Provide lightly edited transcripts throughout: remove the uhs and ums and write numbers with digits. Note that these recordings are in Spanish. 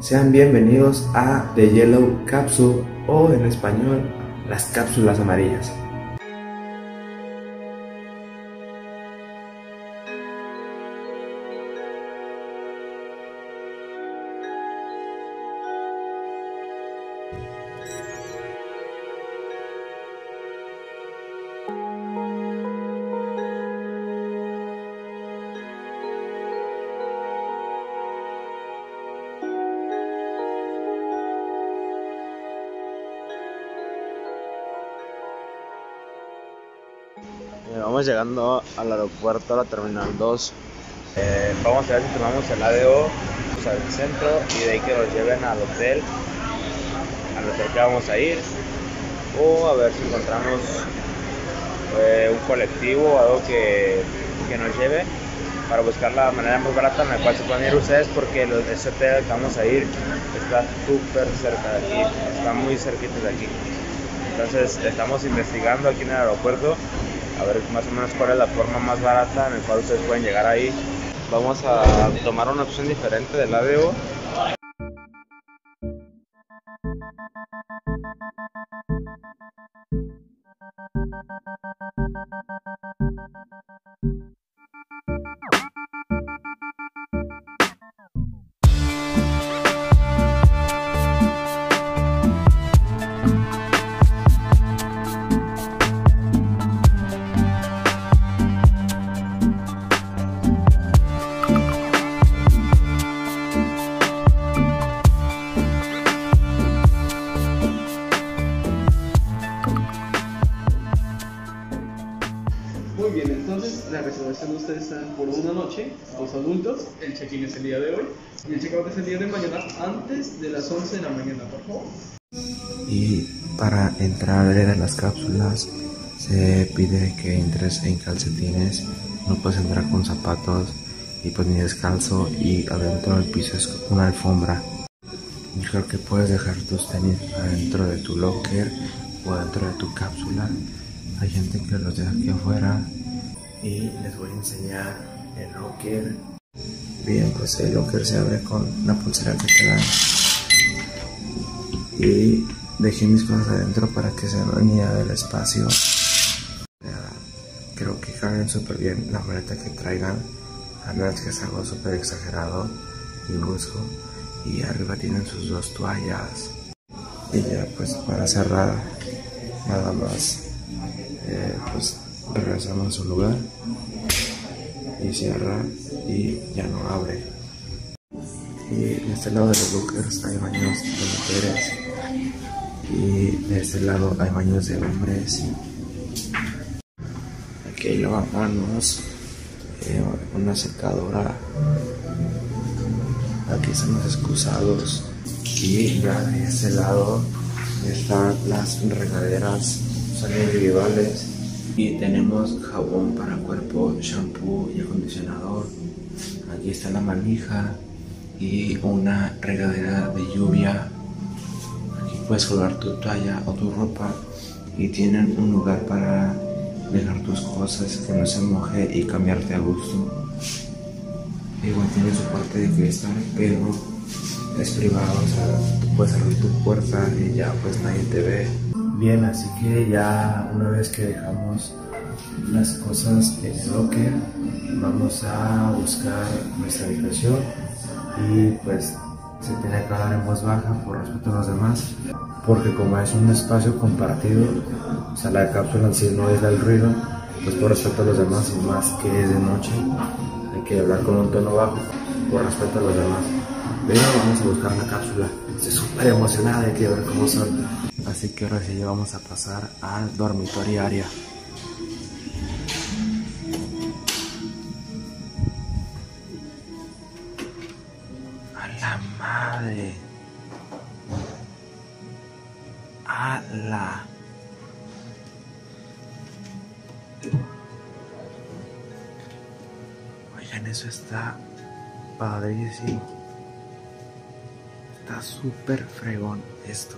Sean bienvenidos a The Yellow Capsule, o en español, las cápsulas amarillas. Vamos llegando al aeropuerto, a la Terminal 2. Vamos a ver si tomamos el ADO al centro y de ahí que nos lleven al hotel que vamos a ir, o a ver si encontramos un colectivo o algo que nos lleve para buscar la manera más barata en la cual se pueden ir ustedes, porque ese hotel que vamos a ir está súper cerca de aquí, está muy cerquita de aquí. Entonces estamos investigando aquí en el aeropuerto a ver más o menos cuál es la forma más barata en la cual ustedes pueden llegar ahí. Vamos a tomar una opción diferente del ADO. Muy bien, entonces la reservación de ustedes está por una noche, 2 adultos, el check-in es el día de hoy y el check-out es el día de mañana antes de las 11 de la mañana, por favor. Y para entrar a ver a las cápsulas se pide que entres en calcetines, no puedes entrar con zapatos y pues ni descalzo, y adentro del piso es una alfombra. Yo creo que puedes dejar tus tenis adentro de tu locker o adentro de tu cápsula. Hay gente que los deja aquí afuera y les voy a enseñar el locker. Bien, pues el locker se abre con una pulsera que te dan. Y dejé mis cosas adentro para que se me unida del espacio. Creo que caben súper bien la maleta que traigan, a menos que es algo súper exagerado y brusco. Y arriba tienen sus 2 toallas. Y ya pues para cerrar, nada más pues regresamos a su lugar y cierra y ya no abre. Y de este lado de los lockers hay baños de mujeres y de este lado hay baños de hombres. Aquí hay lavamanos, una secadora, aquí están los excusados, y ya de este lado están las regaderas, son individuales, y tenemos jabón para cuerpo, shampoo y acondicionador. Aquí está la manija y una regadera de lluvia. Aquí puedes colgar tu toalla o tu ropa, y tienen un lugar para dejar tus cosas que no se moje y cambiarte a gusto. Igual tiene su parte de cristal, pero es privado, o sea, tú puedes abrir tu puerta y ya pues nadie te ve. Bien, así que ya una vez que dejamos las cosas en el locker, vamos a buscar nuestra habitación, y pues se tiene que hablar en voz baja por respeto a los demás, porque como es un espacio compartido, o sea, la cápsula en sí no es del ruido, pues por respeto a los demás, y más que es de noche, hay que hablar con un tono bajo por respeto a los demás. Pero vamos a buscar la cápsula, estoy súper emocionada, hay que ver cómo son. Así que ahora sí vamos a pasar al dormitorio área. ¡A la madre! ¡A la! Oigan, eso está padrísimo. Está súper fregón esto.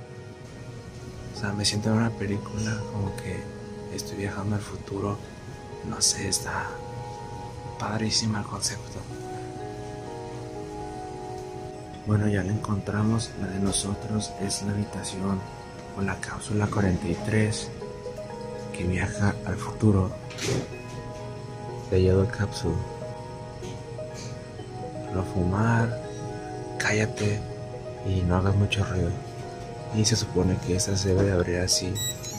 O sea, me siento en una película, como que estoy viajando al futuro. No sé, está padrísimo el concepto. Bueno, ya la encontramos. La de nosotros es la habitación o la cápsula 43 que viaja al futuro. Sellado cápsula. No fumar, cállate y no hagas mucho ruido. Y se supone que esta se debe de abrir así.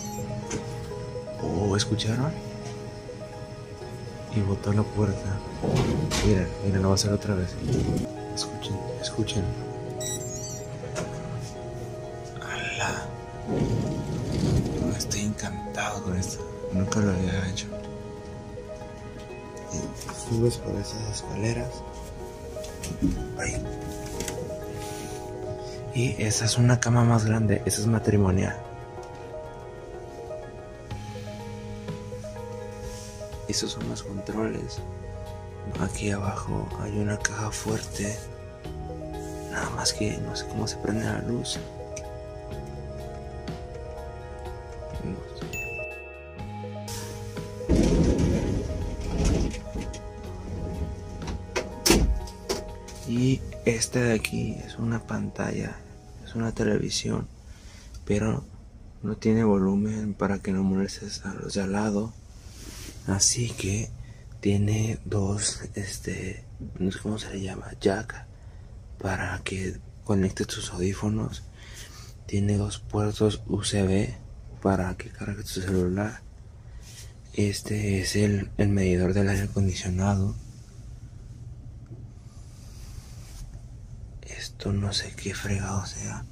Oh, ¿escucharon? Y botó la puerta. Miren, miren, lo va a hacer otra vez. Escuchen, escuchen. ¡Hala! Estoy encantado con esto. Nunca lo había hecho. Y subes por esas escaleras. Ahí. Y esa es una cama más grande. Esa es matrimonial. Esos son los controles. Aquí abajo hay una caja fuerte. Nada más que no sé cómo se prende la luz. Y este de aquí es una pantalla. Es una televisión. Pero no tiene volumen para que no molestes a los de al lado. Así que tiene dos, no sé cómo se le llama, jack, para que conectes tus audífonos. Tiene dos puertos USB para que cargue tu celular. Este es el medidor del aire acondicionado. Esto no sé qué fregado sea.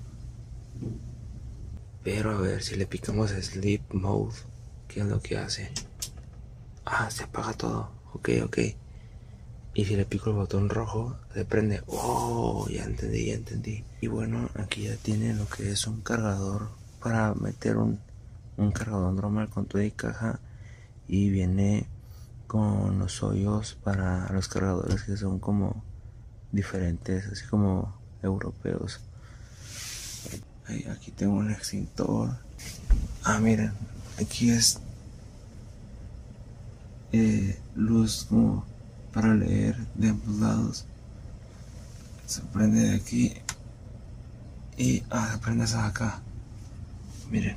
Pero a ver si le picamos a Sleep Mode, ¿qué es lo que hace? Ah, se apaga todo. Ok. Y si le pico el botón rojo, se prende. Oh, ya entendí. Y bueno, aquí ya tiene lo que es un cargador para meter un cargador normal con toda y caja. Y viene con los hoyos para los cargadores que son como diferentes, así como europeos. Aquí tengo un extintor. Ah, miren, aquí es luz como para leer de ambos lados. Se prende de aquí y se prende esa de acá. Miren.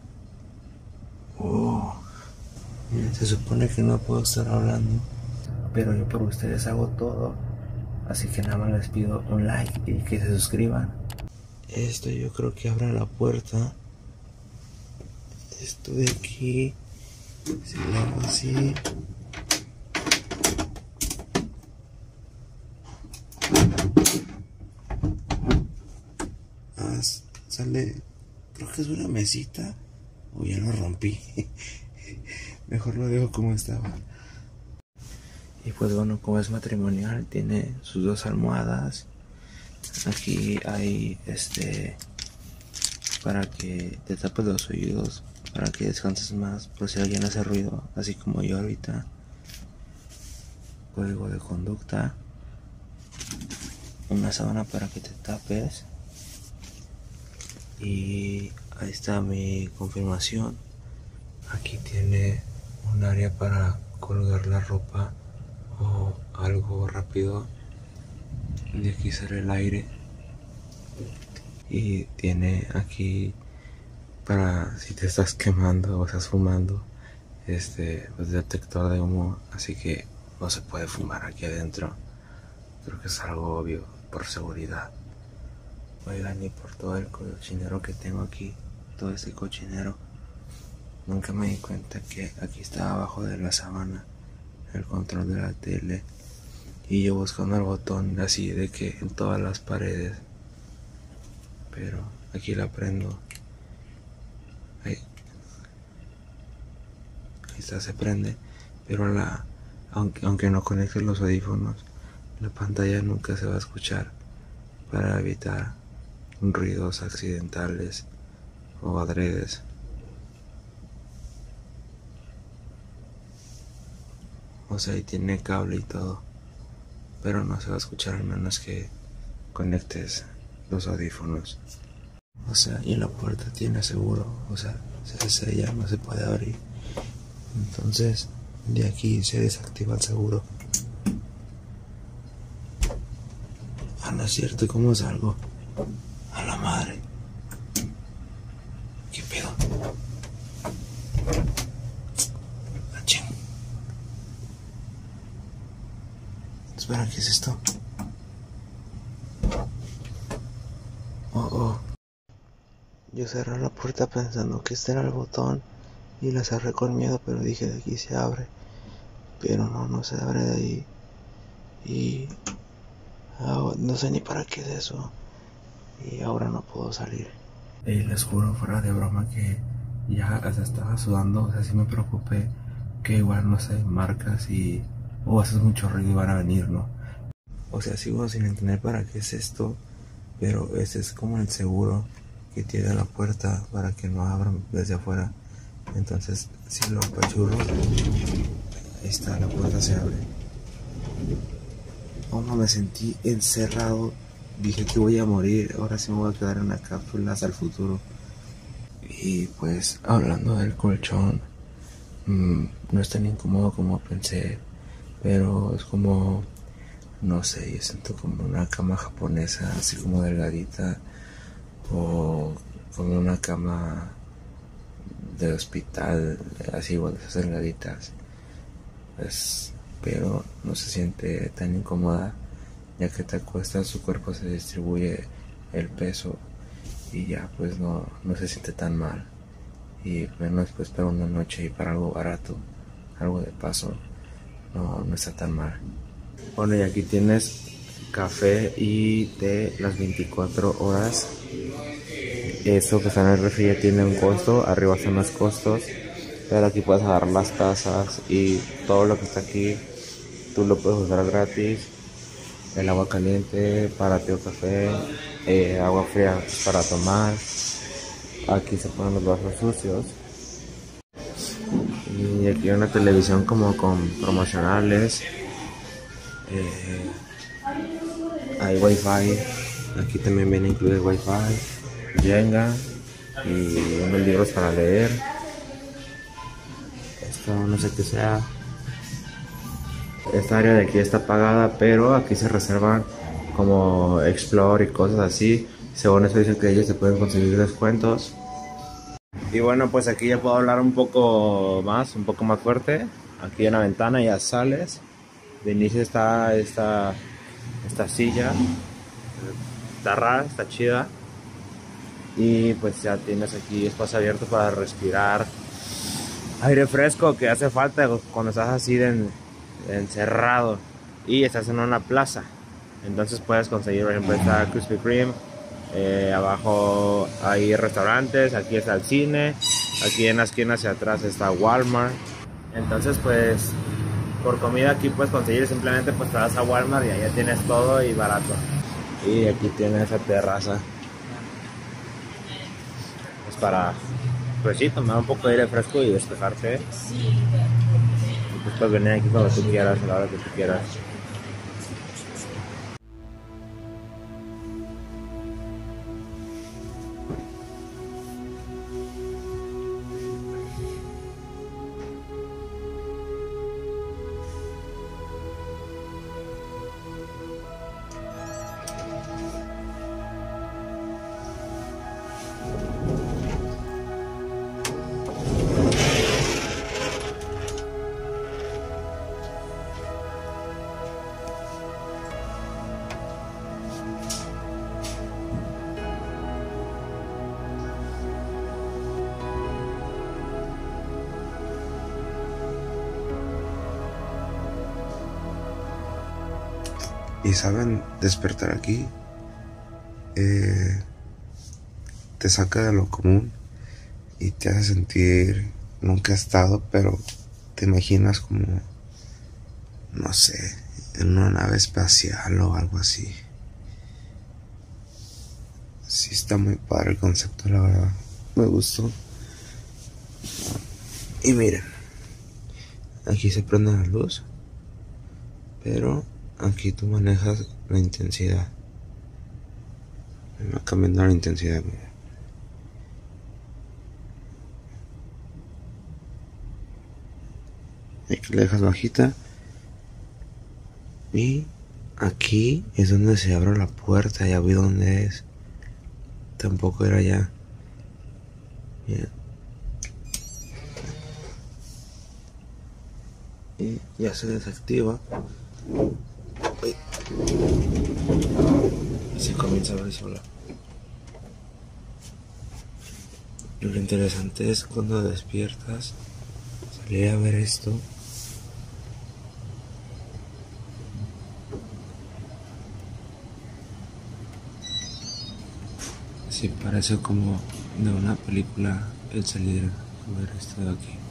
Miren, se supone que no puedo estar hablando, pero yo por ustedes hago todo. Así que nada más les pido un like y que se suscriban. Esto yo creo que abre la puerta. Esto de aquí, si lo hago así, sale, creo que es una mesita, o ya lo rompí. Mejor lo dejo como estaba. Y pues bueno, como es matrimonial, tiene sus dos almohadas. Aquí hay para que te tapes los oídos, para que descanses más por si alguien hace ruido, así como yo ahorita. Código de conducta. Una sábana para que te tapes. Y ahí está mi confirmación. Aquí tiene un área para colgar la ropa o algo rápido. De aquí sale el aire. Y tiene aquí para si te estás quemando o estás fumando, pues detector de humo, así que no se puede fumar aquí adentro. Creo que es algo obvio por seguridad. Oigan, y por todo el cochinero que tengo aquí, todo este cochinero, nunca me di cuenta que aquí estaba abajo de la sábana el control de la tele. Y yo buscando el botón así de que en todas las paredes. Pero aquí la prendo. Ahí está, se prende. Pero aunque no conecte los audífonos, la pantalla nunca se va a escuchar, para evitar ruidos accidentales o adredes. O sea, ahí tiene cable y todo, pero no se va a escuchar al menos que conectes los audífonos. O sea, y la puerta tiene seguro, o sea, se sella, no se puede abrir. Entonces, de aquí se desactiva el seguro. No es cierto, ¿cómo salgo? A la madre. ¿Qué pedo? Achín. Espera, ¿qué es esto? Oh. Yo cerré la puerta pensando que este era el botón y la cerré con miedo, pero dije de aquí se abre. Pero no se abre de ahí. Y no sé ni para qué es eso. Y ahora no puedo salir. Les juro, fuera de broma, que ya hasta estaba sudando. O sea, sí me preocupé que igual, no sé, marcas y... haces mucho ruido y van a venir, ¿no? O sea, sigo sin entender para qué es esto. Pero ese es como el seguro que tiene la puerta para que no abran desde afuera. Entonces, si lo apachurro, ahí está, la puerta se abre. Me sentí encerrado. Dije que voy a morir. Ahora sí me voy a quedar en la cápsula hasta el futuro. Y pues, hablando del colchón, no es tan incómodo como pensé. Pero es como, no sé, yo siento como una cama japonesa, así como delgadita. O como una cama de hospital, así igual de esas delgaditas. Pero no se siente tan incómoda, ya que te acuestas, su cuerpo se distribuye el peso y ya pues no se siente tan mal. Y menos pues para una noche y para algo barato, algo de paso, no está tan mal. Bueno, y aquí tienes café y té las 24 horas. Eso que está en el refri ya tiene un costo, arriba están los costos, pero aquí puedes agarrar las tazas y todo lo que está aquí tú lo puedes usar gratis. El agua caliente para té o café, agua fría para tomar. Aquí se ponen los vasos sucios. Y aquí hay una televisión como con promocionales. Hay wifi. Aquí también viene incluido el wifi, Jenga y unos libros para leer. Esto no sé qué sea. Esta área de aquí está pagada, pero aquí se reservan como Explore y cosas así. Según eso dicen que ellos se pueden conseguir descuentos. Y bueno, pues aquí ya puedo hablar un poco más fuerte. Aquí en la ventana ya sales. De inicio está esta silla. Está rara, está chida. Y pues ya tienes aquí espacio abierto para respirar aire fresco que hace falta cuando estás así encerrado y estás en una plaza. Entonces puedes conseguir, por ejemplo, esta Krispy Kreme. Abajo hay restaurantes, aquí está el cine, aquí en la esquina hacia atrás está Walmart. Entonces pues por comida aquí puedes conseguir, simplemente pues te vas a Walmart y allá tienes todo y barato. Y aquí tienes esa terraza, es para pues sí, tomar un poco de aire fresco y despejarte. Y pues puedes venir aquí cuando tú quieras, a la hora que tú quieras. Y saben, despertar aquí te saca de lo común y te hace sentir, nunca has estado, pero te imaginas como, no sé, en una nave espacial o algo así. Sí está muy padre el concepto, la verdad, me gustó. Y miren, aquí se prende la luz, pero aquí tú manejas la intensidad. Me va cambiando la intensidad, mira. Aquí la dejas bajita y aquí es donde se abre la puerta, ya vi dónde es. Tampoco era allá. Bien. Y ya se desactiva. Uy. Y se comienza a abrir sola. Lo interesante es cuando despiertas, salir a ver esto. Sí, parece como de una película el salir a ver esto de aquí.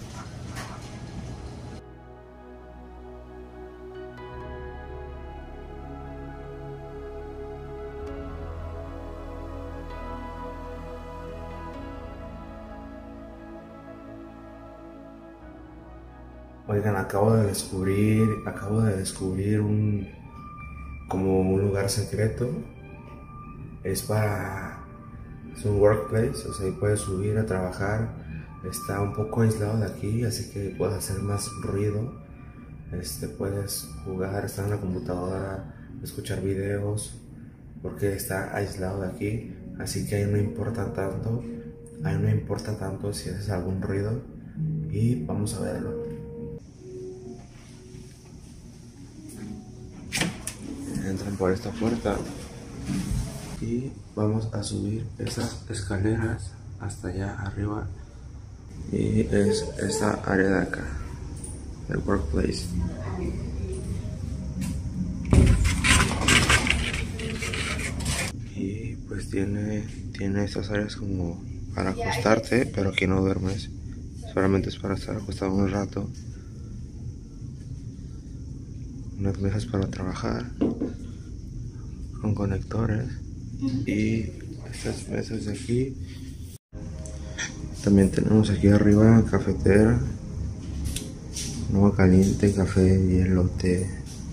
Oigan, acabo de descubrir como un lugar secreto. Es un workplace, o sea, ahí puedes subir a trabajar. Está un poco aislado de aquí, así que puedes hacer más ruido. Puedes jugar, estar en la computadora, escuchar videos, porque está aislado de aquí. Así que ahí no importa tanto si haces algún ruido. Y vamos a verlo. Entran por esta puerta y vamos a subir esas escaleras hasta allá arriba, y es esta área de acá, el workplace. Y pues tiene estas áreas como para acostarte, pero aquí no duermes, solamente es para estar acostado un rato. Unas mesas para trabajar con conectores, y estas mesas de aquí. También tenemos aquí arriba cafetera, agua caliente, café, hielo, té,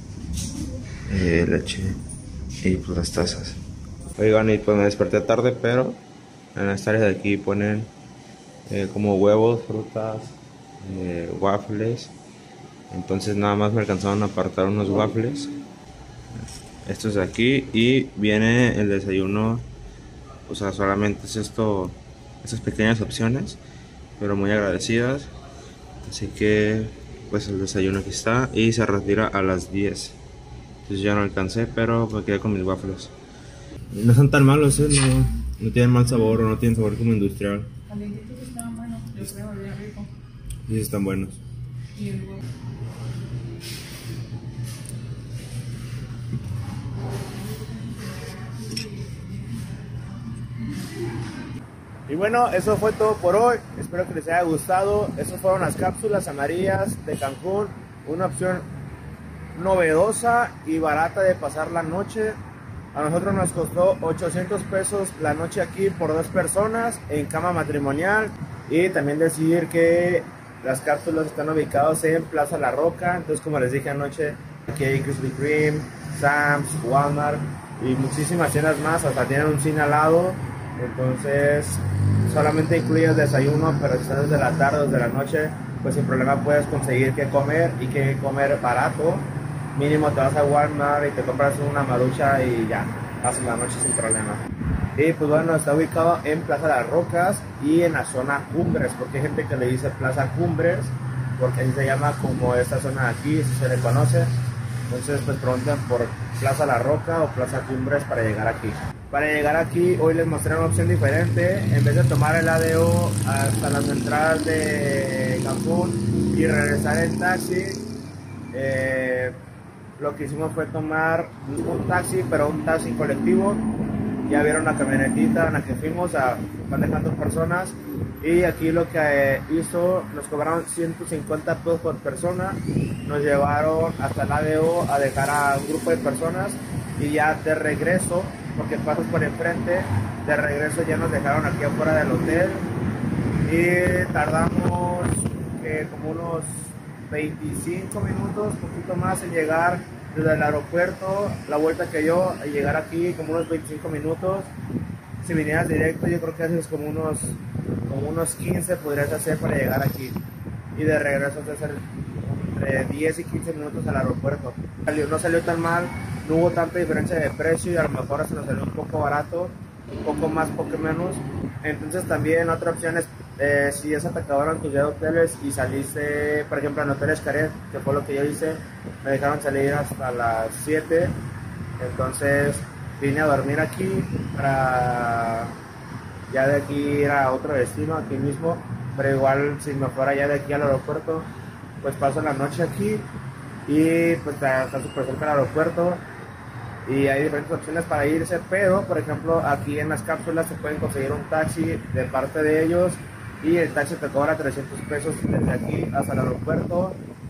leche y pues las tazas. Oigan, y pues me desperté tarde, pero en las áreas de aquí ponen como huevos, frutas, waffles. Entonces nada más me alcanzaron a apartar unos waffles, estos de aquí, y viene el desayuno. O sea, solamente es esto, estas pequeñas opciones, pero muy agradecidas. Así que pues el desayuno aquí está, y se retira a las 10. Entonces ya no alcancé, pero me quedé con mis waffles. No son tan malos, no tienen mal sabor, o no tienen sabor como industrial. Calientitos estaban buenos, yo creo, bien rico. Sí, están buenos. Y el huevo. Y bueno, eso fue todo por hoy. Espero que les haya gustado. Esas fueron las cápsulas amarillas de Cancún. Una opción novedosa y barata de pasar la noche. A nosotros nos costó 800 pesos la noche aquí por 2 personas en cama matrimonial. Y también decir que las cápsulas están ubicadas en Plaza La Roca. Entonces, como les dije anoche, aquí hay Krispy Kreme, Sam's, Walmart y muchísimas tiendas más. Hasta tienen un cine al lado. Entonces solamente incluye el desayuno, pero si estás desde la tarde o desde la noche, pues sin problema puedes conseguir qué comer, y qué comer barato. Mínimo te vas a Walmart y te compras una marucha y ya, pasas la noche sin problema. Y pues bueno, está ubicado en Plaza Las Rocas y en la zona Cumbres, porque hay gente que le dice Plaza Cumbres, porque así se llama como esta zona de aquí, si se le conoce. Entonces pues pregunten por Plaza La Roca o Plaza Cumbres para llegar aquí. Para llegar aquí hoy les mostré una opción diferente. En vez de tomar el ADO hasta la central de Cancún y regresar en taxi, lo que hicimos fue tomar un taxi, pero un taxi colectivo. Ya vieron la camionetita en la que fuimos, van dejando personas. Y aquí lo que hizo, nos cobraron 150 pesos por persona. Nos llevaron hasta el ADO a dejar a un grupo de personas, y ya de regreso, porque pasas por enfrente, de regreso ya nos dejaron aquí afuera del hotel, y tardamos como unos 25 minutos, un poquito más en llegar desde el aeropuerto. La vuelta que yo a llegar aquí como unos 25 minutos. Si vinieras directo, yo creo que haces como unos 15 podrías hacer para llegar aquí, y de regreso hacer entre 10 y 15 minutos al aeropuerto. No salió tan mal. no hubo tanta diferencia de precio y a lo mejor se nos salió un poco barato, un poco más, poco menos. Entonces también otra opción es si ya se te acabaron tus días de hoteles y saliste, por ejemplo, en Hoteles Xcaret, que fue lo que yo hice, me dejaron salir hasta las 7, entonces vine a dormir aquí para ya de aquí ir a otro destino aquí mismo, pero igual si me fuera ya de aquí al aeropuerto, pues paso la noche aquí y pues está súper cerca del aeropuerto y hay diferentes opciones para irse, pero por ejemplo aquí en las cápsulas se pueden conseguir un taxi de parte de ellos y el taxi te cobra 300 pesos desde aquí hasta el aeropuerto.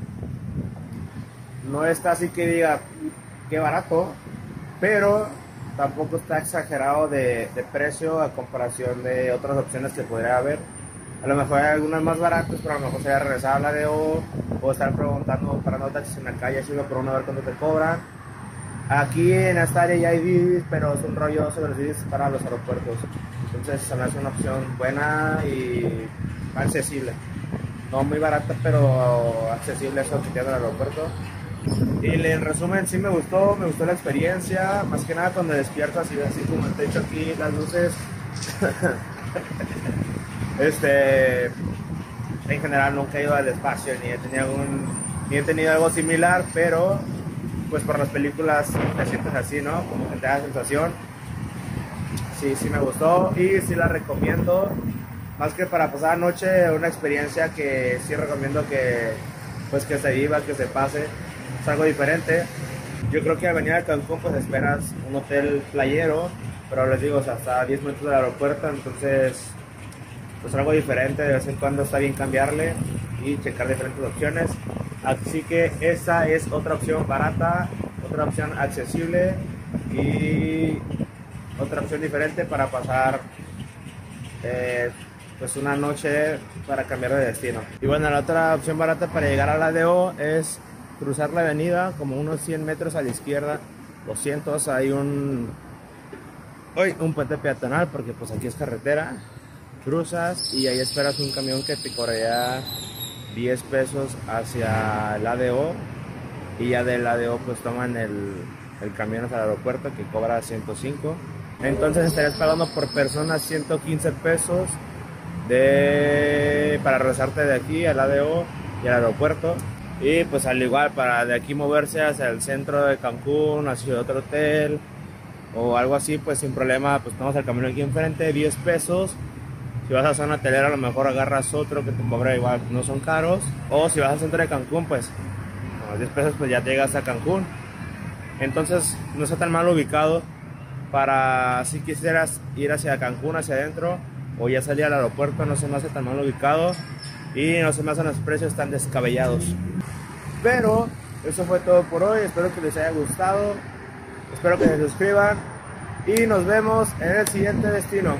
No está así que diga qué barato, pero tampoco está exagerado de precio a comparación de otras opciones que podría haber. A lo mejor hay algunas más baratas, pero a lo mejor sería regresar a la ADO o estar preguntando, parando taxis en la calle, así por uno a ver cuánto te cobran. Aquí en esta área ya hay Didis, pero es un rollo sobre los Didis para los aeropuertos. Entonces se me hace una opción buena y accesible. No muy barata, pero accesible eso que tiene el aeropuerto. Y en resumen, sí me gustó la experiencia, más que nada cuando despiertas y ves así como el techo aquí, las luces. En general nunca he ido al espacio ni he tenido algo similar, pero pues por las películas te sientes así, ¿no? Como que te da sensación. Sí me gustó y sí la recomiendo, más que para pasar la noche, una experiencia que sí recomiendo que se viva, que se pase. Es algo diferente. Yo creo que al venir a Cancún pues esperas un hotel playero, pero les digo, hasta 10 minutos del aeropuerto, entonces pues algo diferente, de vez en cuando está bien cambiarle y checar diferentes opciones. Así que esa es otra opción barata, otra opción accesible y otra opción diferente para pasar pues una noche para cambiar de destino. Y bueno, la otra opción barata para llegar a la ADO es cruzar la avenida como unos 100 metros a la izquierda, 200, hay un puente peatonal porque pues aquí es carretera. Cruzas y ahí esperas un camión que te cobraría 10 pesos hacia el ADO y ya del ADO pues toman el camión hacia el aeropuerto que cobra 105. Entonces estarías pagando por persona 115 pesos para regresarte de aquí al ADO y al aeropuerto. Y pues al igual para de aquí moverse hacia el centro de Cancún, hacia otro hotel o algo así, pues sin problema, pues tomamos el camión aquí enfrente, 10 pesos. Si vas a zona hotelera a lo mejor agarras otro que te cobra igual, no son caros. O si vas al centro de Cancún, pues con los 10 pesos pues ya te llegas a Cancún. Entonces no está tan mal ubicado para si quisieras ir hacia Cancún, hacia adentro, o ya salir al aeropuerto, no se me hace tan mal ubicado. Y no se me hacen los precios tan descabellados. Pero eso fue todo por hoy, espero que les haya gustado, espero que se suscriban y nos vemos en el siguiente destino.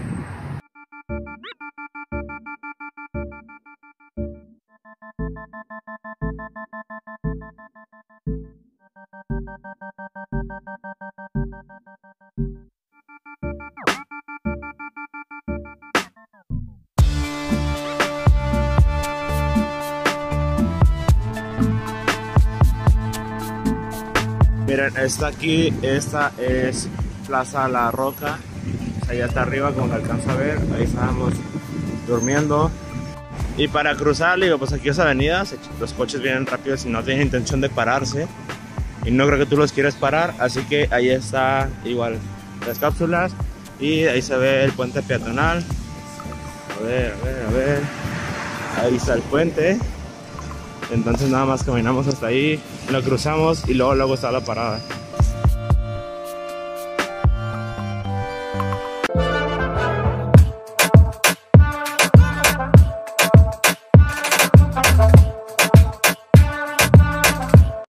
Miren, esta es Plaza La Roca, allá está arriba como que alcanzo a ver, ahí estábamos durmiendo. Y para cruzar, digo, pues aquí es avenida, los coches vienen rápidos y no tienen intención de pararse. Y no creo que tú los quieras parar, así que ahí está igual las cápsulas y ahí se ve el puente peatonal. A ver, ahí está el puente. Entonces nada más caminamos hasta ahí, lo cruzamos y luego está la parada.